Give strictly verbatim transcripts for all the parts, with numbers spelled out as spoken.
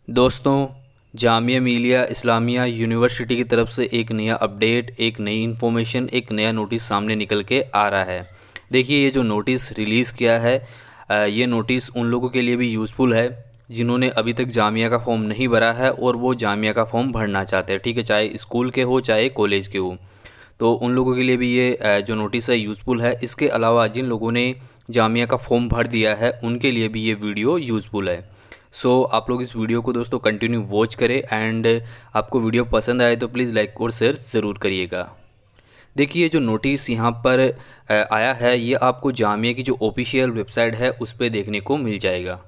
दोस्तों, जामिया मिलिया इस्लामिया यूनिवर्सिटी की तरफ से एक नया अपडेट, एक नई इन्फॉर्मेशन, एक नया नोटिस सामने निकल के आ रहा है। देखिए, ये जो नोटिस रिलीज़ किया है, ये नोटिस उन लोगों के लिए भी यूज़फुल है जिन्होंने अभी तक जामिया का फॉर्म नहीं भरा है और वो जामिया का फॉर्म भरना चाहते हैं। ठीक है, चाहे स्कूल के हो चाहे कॉलेज के हो, तो उन लोगों के लिए भी ये जो नोटिस है यूज़फुल है। इसके अलावा जिन लोगों ने जामिया का फॉर्म भर दिया है उनके लिए भी ये वीडियो यूज़फुल है। सो so, आप लोग इस वीडियो को दोस्तों कंटिन्यू वॉच करें एंड आपको वीडियो पसंद आए तो प्लीज़ लाइक और शेयर ज़रूर करिएगा। देखिए, जो नोटिस यहाँ पर आया है ये आपको जामिया की जो ऑफिशियल वेबसाइट है उस पर देखने को मिल जाएगा।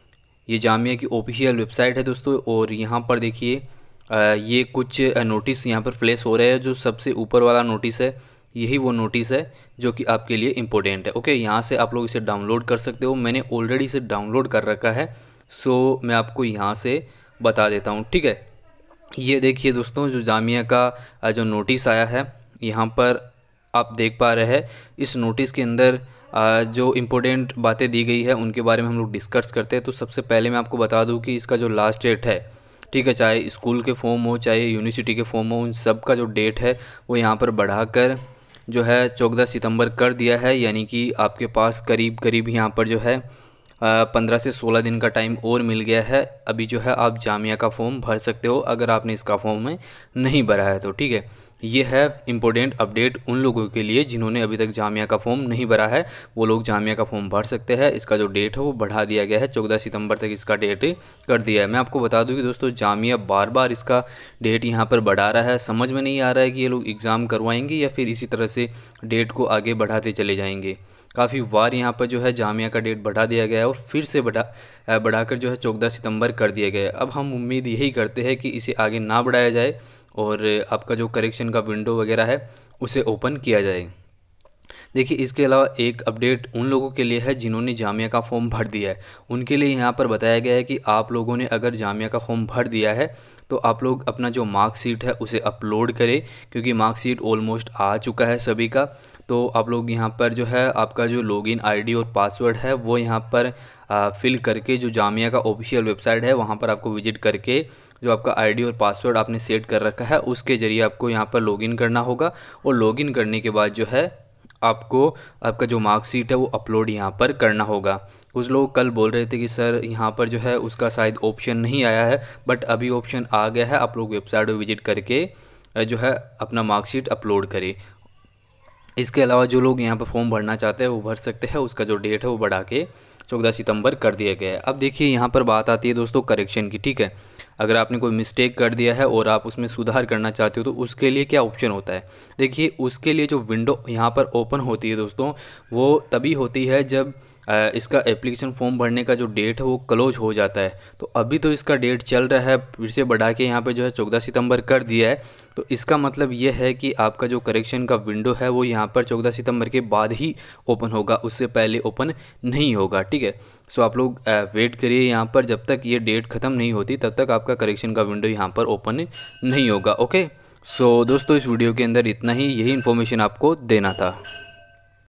ये जामिया की ऑफिशियल वेबसाइट है दोस्तों, और यहाँ पर देखिए ये कुछ नोटिस यहाँ पर फ्लैश हो रहे हैं। जो सबसे ऊपर वाला नोटिस है यही वो नोटिस है जो कि आपके लिए इम्पोर्टेंट है। ओके, यहाँ से आप लोग इसे डाउनलोड कर सकते हो। मैंने ऑलरेडी इसे डाउनलोड कर रखा है, सो मैं आपको यहाँ से बता देता हूँ। ठीक है, ये देखिए दोस्तों, जो जामिया का जो नोटिस आया है यहाँ पर आप देख पा रहे हैं। इस नोटिस के अंदर जो इम्पोर्टेंट बातें दी गई है उनके बारे में हम लोग डिस्कस करते हैं। तो सबसे पहले मैं आपको बता दूं कि इसका जो लास्ट डेट है, ठीक है, चाहे स्कूल के फॉर्म हो चाहे यूनिवर्सिटी के फॉर्म हो, उन सब का जो डेट है वो यहाँ पर बढ़ाकर जो है चौदह सितंबर कर दिया है। यानी कि आपके पास करीब करीब यहाँ पर जो है पंद्रह से सोलह दिन का टाइम और मिल गया है। अभी जो है आप जामिया का फॉर्म भर सकते हो अगर आपने इसका फॉर्म में नहीं भरा है तो। ठीक है, ये है इम्पोर्टेंट अपडेट उन लोगों के लिए जिन्होंने अभी तक जामिया का फॉर्म नहीं भरा है। वो लोग जामिया का फॉर्म भर सकते हैं। इसका जो डेट है वो बढ़ा दिया गया है, चौदह सितंबर तक इसका डेट कर दिया है। मैं आपको बता दूं कि दोस्तों जामिया बार बार इसका डेट यहाँ पर बढ़ा रहा है। समझ में नहीं आ रहा है कि ये लोग एग्ज़ाम करवाएंगे या फिर इसी तरह से डेट को आगे बढ़ाते चले जाएंगे। काफ़ी बार यहाँ पर जो है जामिया का डेट बढ़ा दिया गया है और फिर से बढ़ा बढ़ाकर जो है चौदह सितंबर कर दिया गया है। अब हम उम्मीद यही करते हैं कि इसे आगे ना बढ़ाया जाए और आपका जो करेक्शन का विंडो वगैरह है उसे ओपन किया जाए। देखिए, इसके अलावा एक अपडेट उन लोगों के लिए है जिन्होंने जामिया का फॉर्म भर दिया है। उनके लिए यहाँ पर बताया गया है कि आप लोगों ने अगर जामिया का फॉर्म भर दिया है तो आप लोग अपना जो मार्कशीट है उसे अपलोड करें, क्योंकि मार्कशीट ऑलमोस्ट आ चुका है सभी का। तो आप लोग यहाँ पर जो है आपका जो लॉगिन आईडी और पासवर्ड है वो यहाँ पर आ, फिल करके जो जामिया का ऑफिशियल वेबसाइट है वहाँ पर आपको विजिट करके जो आपका आईडी और पासवर्ड आपने सेट कर रखा है उसके ज़रिए आपको यहाँ पर लॉगिन करना होगा। और लॉगिन करने के बाद जो है आपको आपका जो मार्कशीट है वो अपलोड यहाँ पर करना होगा। कुछ लोग कल बोल रहे थे कि सर यहाँ पर जो है उसका शायद ऑप्शन नहीं आया है, बट अभी ऑप्शन आ गया है। आप लोग वेबसाइट पर विजिट करके जो है अपना मार्कशीट अपलोड करें। इसके अलावा जो लोग यहाँ पर फॉर्म भरना चाहते हैं वो भर सकते हैं। उसका जो डेट है वो बढ़ा के चौदह सितंबर कर दिया गया है। अब देखिए, यहाँ पर बात आती है दोस्तों करेक्शन की। ठीक है, अगर आपने कोई मिस्टेक कर दिया है और आप उसमें सुधार करना चाहते हो तो उसके लिए क्या ऑप्शन होता है। देखिए, उसके लिए जो विंडो यहाँ पर ओपन होती है दोस्तों वो तभी होती है जब इसका एप्लीकेशन फॉर्म भरने का जो डेट है वो क्लोज हो जाता है। तो अभी तो इसका डेट चल रहा है, फिर से बढ़ा के यहाँ पे जो है चौदह सितंबर कर दिया है। तो इसका मतलब ये है कि आपका जो करेक्शन का विंडो है वो यहाँ पर चौदह सितंबर के बाद ही ओपन होगा, उससे पहले ओपन नहीं होगा। ठीक है, सो आप लोग वेट करिए यहाँ पर, जब तक ये डेट ख़त्म नहीं होती तब तक आपका करेक्शन का विंडो यहाँ पर ओपन नहीं होगा। ओके, सो दोस्तों इस वीडियो के अंदर इतना ही, यही इन्फॉर्मेशन आपको देना था।